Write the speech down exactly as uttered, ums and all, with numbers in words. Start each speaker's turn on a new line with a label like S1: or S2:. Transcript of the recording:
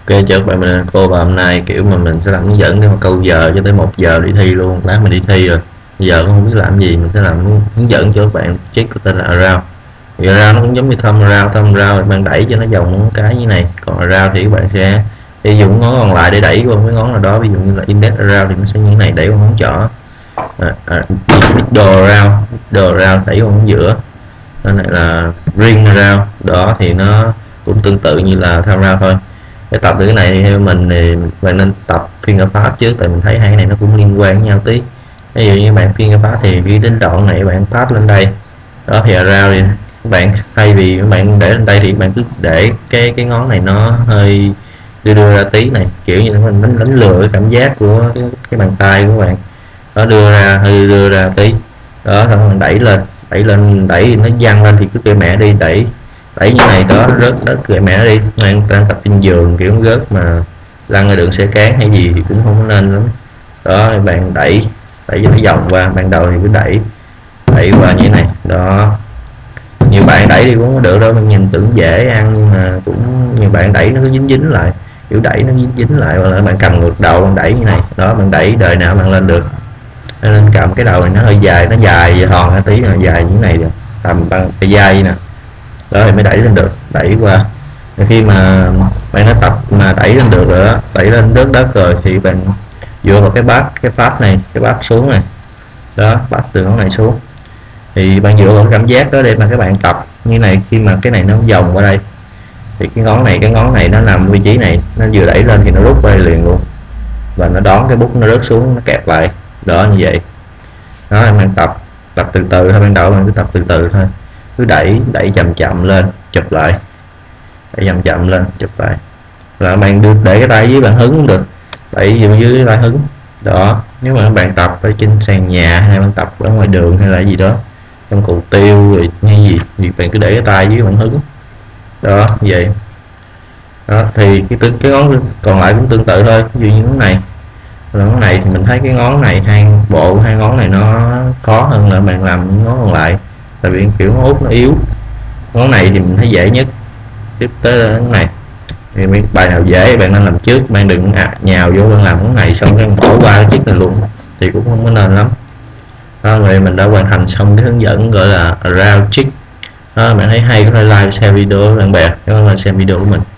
S1: Ok, chào các bạn, mình là cô, và hôm nay kiểu mà mình sẽ làm hướng dẫn để mà câu giờ cho tới một giờ đi thi luôn. Lát mình đi thi rồi, giờ cũng không biết làm gì, mình sẽ làm hướng dẫn cho các bạn. Check có tên là around. Thì around nó cũng giống như thumb around, thumb around thì bạn đẩy cho nó vòng một cái như này, còn around thì các bạn sẽ sử dụng ngón còn lại để đẩy qua cái ngón nào đó, ví dụ như là index around thì nó sẽ như thế này, đẩy qua ngón trỏ. À, à, middle around, middle around đẩy qua ngón giữa. Cái này là ring around, đó thì nó cũng tương tự như là thumb around thôi. Để tập được cái này theo mình thì bạn nên tập finger fast trước, tại mình thấy hai cái này nó cũng liên quan với nhau tí. Ví dụ như bạn finger fast thì khi đến đoạn này bạn pass lên đây, đó thì around thì các bạn thay vì các bạn để lên đây thì bạn cứ để cái cái ngón này nó hơi đưa đưa ra tí này, kiểu như mình đánh, đánh lừa cái cảm giác của cái, cái bàn tay của bạn, đó đưa ra hơi đưa ra tí, đó xong bạn đẩy lên, đẩy lên đẩy thì nó văng lên thì cứ kêu mẹ đi, đẩy đẩy như này đó, rớt đất kệ mẹ đi. Đang đang tập trên giường kiểu rớt mà lăn ra đường xe cán hay gì thì cũng không có nên lắm. Đó bạn đẩy đẩy cho nó vòng qua, ban đầu thì cứ đẩy đẩy qua như thế này đó. Nhiều bạn đẩy thì cũng có được đâu, mình nhìn tưởng dễ ăn nhưng mà cũng nhiều bạn đẩy nó cứ dính dính lại, kiểu đẩy nó dính dính lại, hoặc là bạn cầm ngược đầu bạn đẩy như này đó, bạn đẩy đời nào bạn lên được. Nên cầm cái đầu này nó hơi dài, nó dài thòn ra tí, là dài như thế này rồi, tầm bằng cái dây nè, đó thì mới đẩy lên được, đẩy qua. Khi mà bạn đã tập mà đẩy lên được rồi đó, đẩy lên rớt đất rồi thì bạn dựa vào cái bát, cái phát này, cái bát xuống này đó, bát từ ngón này xuống thì bạn dựa vào cái cảm giác đó để mà các bạn tập như này. Khi mà cái này nó vòng qua đây thì cái ngón này cái ngón này nó nằm vị trí này, nó vừa đẩy lên thì nó rút qua đây liền luôn, và nó đón cái bút nó rớt xuống, nó kẹp lại đó, như vậy đó. Em bạn tập tập từ từ thôi, ban đầu bạn cứ tập từ từ thôi, cứ đẩy đẩy chậm chậm lên chụp lại, đẩy chậm chậm lên chụp lại, là bạn đưa để cái tay dưới bạn hứng cũng được, đẩy dưới dưới cái tay hứng đó. Nếu mà bạn tập ở trên sàn nhà hay bạn tập ở ngoài đường hay là gì đó trong cầu tiêu rồi hay gì thì bạn cứ để cái tay dưới bạn hứng đó, vậy đó. Thì cái cái ngón còn lại cũng tương tự thôi, ví dụ như ngón này, ngón này thì mình thấy cái ngón này, hai bộ hai ngón này nó khó hơn là bạn làm những ngón còn lại, tại vì kiểu ngón út nó yếu. Ngón này thì mình thấy dễ nhất, tiếp tới ngón này thì mấy bài nào dễ bạn nên làm trước, bạn đừng à, nhào vô bạn làm ngón này xong bạn bỏ qua cái chiếc này luôn thì cũng không có nên lắm đó. Rồi mình đã hoàn thành xong cái hướng dẫn gọi là around trick đó. Bạn thấy hay có thể like share video bạn bè, cảm ơn bạn xem video của mình.